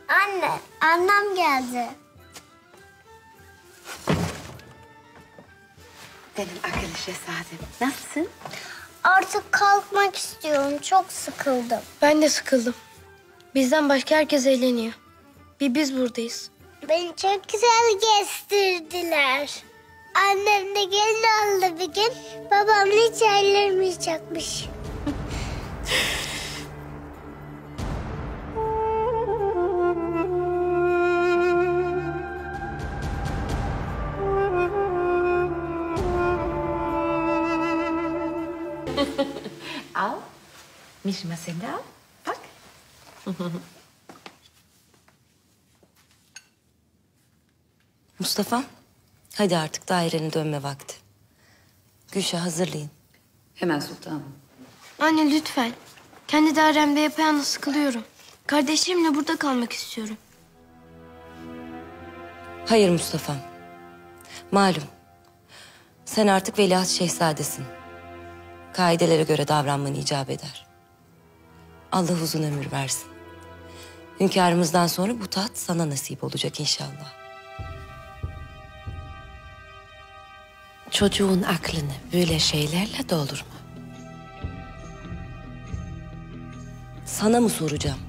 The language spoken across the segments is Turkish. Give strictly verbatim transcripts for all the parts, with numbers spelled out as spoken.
Anne, annem geldi. Benim akıllı şehzadem. Nasılsın? Artık kalkmak istiyorum. Çok sıkıldım. Ben de sıkıldım. Bizden başka herkes eğleniyor. Bir biz buradayız. Beni çok güzel gezdirdiler. Annem de gelin aldı bir gün. Babam hiç ayrılmayacakmış. Al. Mişma sen de al. Bak. Mustafa, hadi artık dairene dönme vakti. Gülşah hazırlayın. Hemen sultanım. Anne lütfen. Kendi dairemde yapayalnız sıkılıyorum. Kardeşlerimle burada kalmak istiyorum. Hayır Mustafa. Malum, sen artık veliaht şehzadesin. Kaidelere göre davranman icap eder. Allah uzun ömür versin. Hünkârımızdan sonra bu taht sana nasip olacak inşallah. Çocuğun aklını böyle şeylerle doldurma. Sana mı soracağım?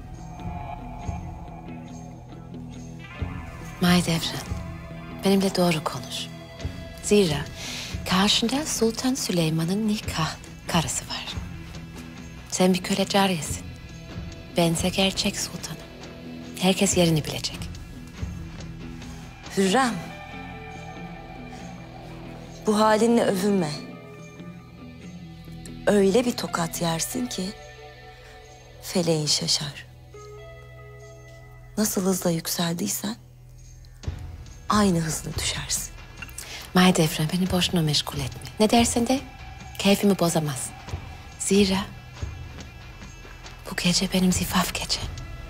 Mahidevran, benimle doğru konuş. Zira karşında Sultan Süleyman'ın nikah karısı var. Sen bir köle cariyesin. Bense gerçek sultanım. Herkes yerini bilecek. Hürrem. Bu halinle övünme. Öyle bir tokat yersin ki feleğin şaşar. Nasıl hızla yükseldiysen aynı hızla düşersin. Mahidevran, beni boşuna meşgul etme. Ne dersen de keyfimi bozamazsın. Zira bu gece benim zifaf gecem.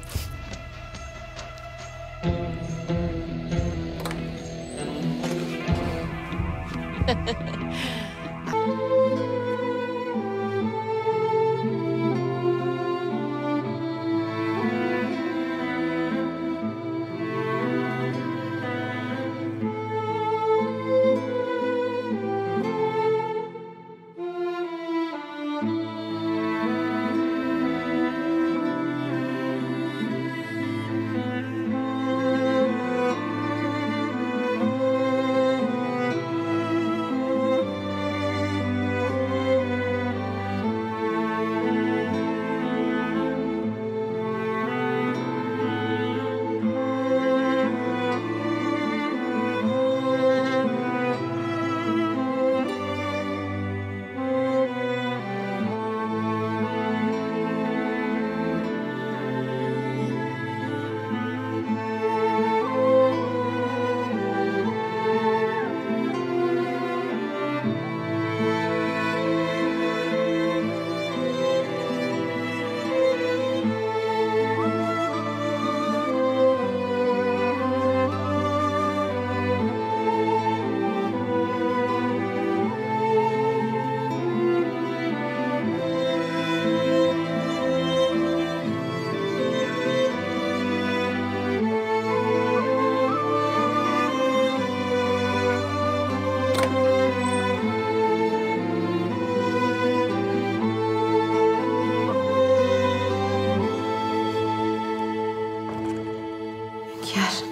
Hünkâr.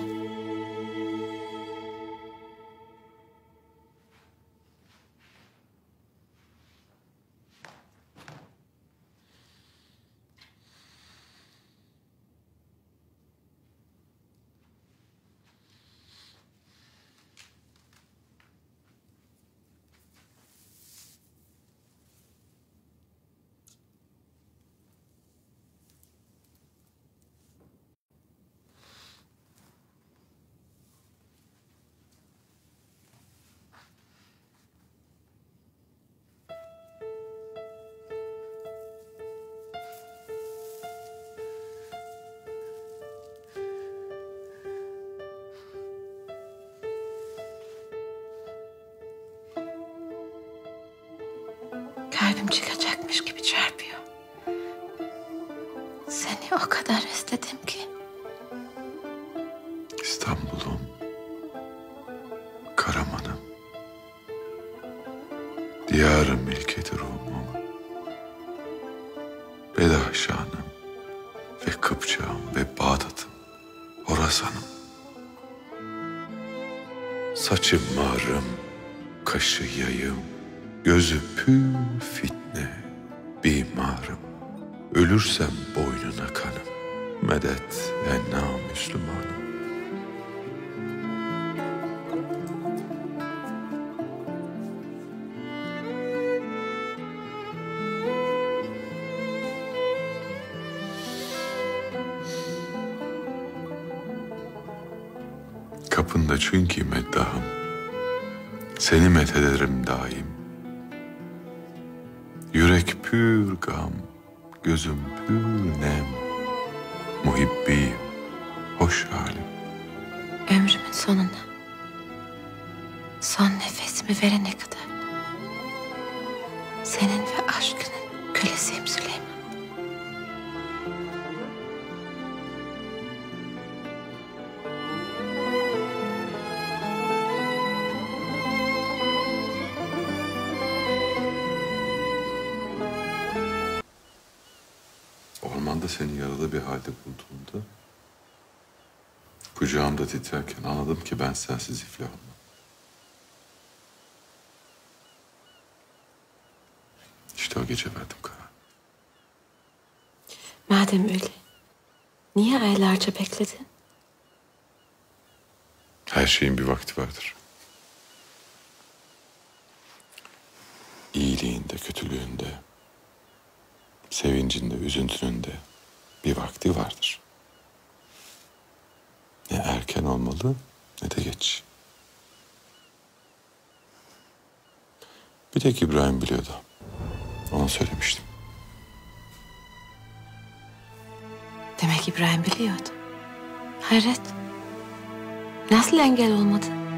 Kalbim çıkacakmış gibi çarpıyor. Seni o kadar istedim ki İstanbul'um, Karaman'ım, diyarı milketi Rum'um, Bedaşan'ım ve Kıpçağım ve Bağdat'ım, Horasan'ım. Saçı marım, kaşı yayım, gözü pür fitne, bimarım. Ölürsem boynuna kanım, medet enna Müslümanım. Kapında çünkü meddahım, seni methederim daim. Yürek pür gam, gözüm pür nem, muhibbiyim, hoş halim. Ömrümün sonuna, son nefesimi verene kadar senin ve aşkının kölesiyim Süleyman. Ormanda seni yaralı bir halde bulduğumda, kucağımda titrerken anladım ki ben sensiz iflah olmam. İşte o gece verdim karar. Madem öyle, niye aylarca bekledin? Her şeyin bir vakti vardır. İyiliğinde, kötülüğünde, sevincinde, üzüntününde bir vakti vardır. Ne erken olmalı ne de geç. Bir tek İbrahim biliyordu. Ona söylemiştim. Demek İbrahim biliyordu. Hayret. Nasıl engel olmadı?